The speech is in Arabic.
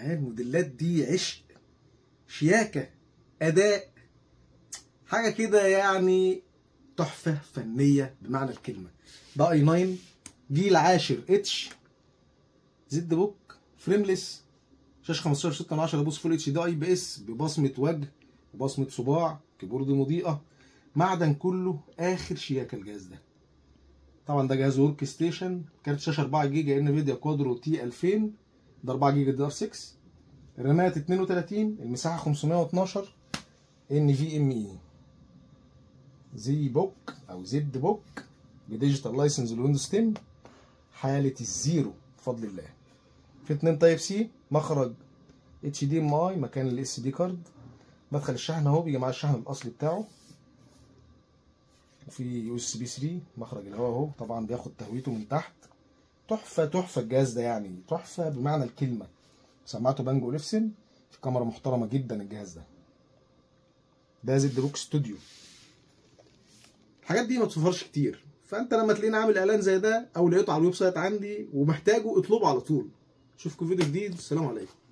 الموديلات دي عشق، شياكه، اداء، حاجه كده يعني تحفه فنيه بمعنى الكلمه. ده اي 9 جيل 10 اتش زد بوك فريمليس، شاشه 15.6 بوصه فول اتش دي اي بي اس ببصمه وجه وبصمه صباع، كيبورد مضيئه، معدن كله اخر شياكه الجهاز ده. طبعا ده جهاز ورك ستيشن، كارت شاشه 4 جيجا انفيديا كوادرو تي 2000، ده 4 جيجا دي ار 6، الرامات 32، المساحه 512 ان في ام اي، زي بوك او زد بوك بديجيتال لايسنس الويندوز 10 حاله الزيرو بفضل الله. في 2 تايب سي، مخرج اتش دي ام اي مكان الاس دي كارد، مدخل الشحن اهو بيجي مع الشحن الاصلي بتاعه، وفي يو اس بي 3 مخرج الهواء اهو، طبعا بياخد تهويته من تحت. تحفه تحفه الجهاز ده، يعني تحفه بمعنى الكلمه. سماعته بانج اوليفسن، في كاميرا محترمه جدا الجهاز ده. ده زد بوك ستوديو. الحاجات دي ما بتوفرش كتير، فانت لما تلاقيني عامل اعلان زي ده او لقيته على الويب سايت عندي ومحتاجه اطلبه على طول. اشوفكم فيديو جديد، السلام عليكم.